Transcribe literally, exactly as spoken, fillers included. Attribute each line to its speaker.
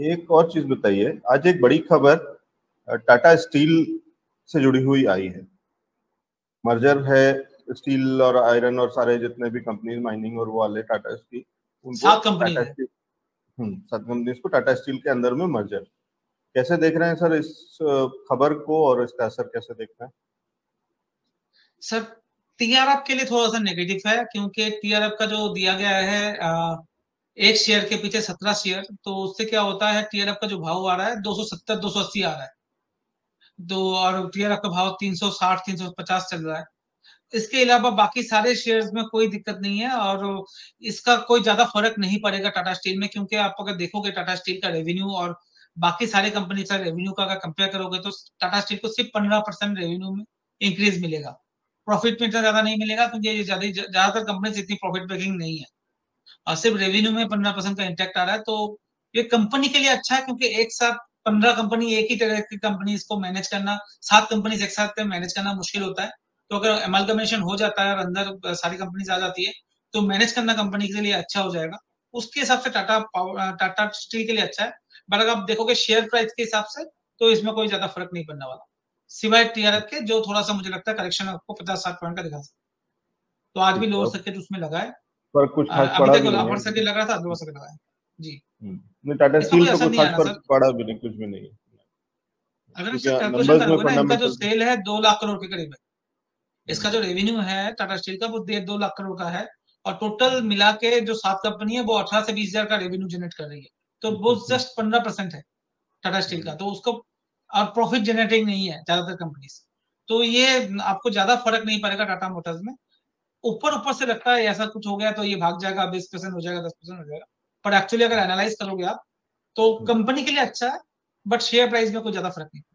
Speaker 1: एक और चीज बताइए, आज एक बड़ी खबर टाटा स्टील से जुड़ी हुई आई है। मर्जर है स्टील और आयरन और सारे जितने भी कंपनी माइनिंग और वो वाले टाटा स्टील, उनको
Speaker 2: सात कंपनी
Speaker 1: टाटा
Speaker 2: है।
Speaker 1: स्टील हम्म सात कंपनी को टाटा स्टील के अंदर में मर्जर। कैसे देख रहे हैं सर इस खबर को और इसका असर कैसे देख रहे हैं?
Speaker 2: सर टीआरएफ के लिए थोड़ा सा नेगेटिव है, क्योंकि टीआरएफ का जो दिया गया है आ, एक शेयर के पीछे सत्रह शेयर, तो उससे क्या होता है टीआरएफ का जो भाव आ रहा है दो सौ सत्तर दो सौ अस्सी आ रहा है, तो और टीआरएफ का भाव तीन सौ साठ तीन सौ पचास चल रहा है। इसके अलावा बाकी सारे शेयर्स में कोई दिक्कत नहीं है और इसका कोई ज्यादा फर्क नहीं पड़ेगा टाटा स्टील में, क्योंकि आप अगर देखोगे टाटा स्टील का रेवेन्यू और बाकी सारे कंपनी का रेवेन्यू का अगर कंपेयर करोगे तो टाटा स्टील को सिर्फ पंद्रह परसेंट रेवेन्यू में इंक्रीज मिलेगा। प्रॉफिट में इतना ज्यादा नहीं मिलेगा, क्योंकि ये ज्यादातर कंपनी इतनी प्रॉफिट मेकिंग नहीं है और सिर्फ रेवेन्यू में पंद्रह परसेंट का इंटैक्ट आ रहा है। तो ये कंपनी के लिए अच्छा है, क्योंकि एक साथ पंद्रह कंपनी, एक ही तरह की कंपनी इसको मैनेज करना, सात कंपनी एक साथ मैनेज करना मुश्किल होता है। तो अगर एमलगमेशन हो जाता है और अंदर सारी कंपनीज आ जाती है तो मैनेज करना कंपनी के लिए अच्छा हो जाएगा। उसके हिसाब से टाटा टाटा स्टील के लिए अच्छा है। बट अगर आप देखोगे शेयर प्राइस के हिसाब से तो इसमें कोई ज्यादा फर्क नहीं पड़ने वाला, सिवाय टीआरएफ के जो थोड़ा सा मुझे लगता है करेक्शन आपको पचास साठ पॉइंट का दिखा सकता है। तो आज भी लोअर सर्किट उसमें लगा है,
Speaker 1: पर कुछ खास
Speaker 2: अभी
Speaker 1: पड़ा
Speaker 2: तक
Speaker 1: भी नहीं
Speaker 2: अपर
Speaker 1: है।
Speaker 2: सर्किट लग रहा था, लोअर सर्किट लगा है जी।
Speaker 1: नहीं, टाटा
Speaker 2: इसका
Speaker 1: स्टील
Speaker 2: कोई
Speaker 1: पे
Speaker 2: असर
Speaker 1: कोई
Speaker 2: नहीं
Speaker 1: खास
Speaker 2: आना सर।
Speaker 1: फर्क पड़ा भी नहीं, कुछ भी नहीं,
Speaker 2: अगर
Speaker 1: क्योंकि
Speaker 2: इसका कैलकुलेशन
Speaker 1: नंबर्स में
Speaker 2: करोगे ना, इनका जो
Speaker 1: फंडामेंटल।
Speaker 2: सेल है दो लाख करोड़ के करीब है। इसका जो रेवेन्यू है टाटा स्टील का वो डेढ़ दो लाख करोड़ का है, और टोटल मिला के जो सात कंपनी है वो अठारह से बीस हजार का रेवेन्यू जनरेट कर रही है। तो वो जस्ट पंद्रह परसेंट है टाटा स्टील का, तो उसको और प्रॉफिट जनरेटिंग नहीं है ज्यादातर कंपनी। तो ये आपको ज्यादा फर्क नहीं पड़ेगा टाटा मोटर्स में। ऊपर ऊपर से लगता है ऐसा कुछ हो गया तो ये भाग जाएगा, बीस परसेंट हो जाएगा, दस परसेंट हो जाएगा। पर एक्चुअली अगर एनालाइज करोगे आप तो कंपनी के लिए अच्छा है, बट शेयर प्राइस में कोई ज्यादा फर्क नहीं।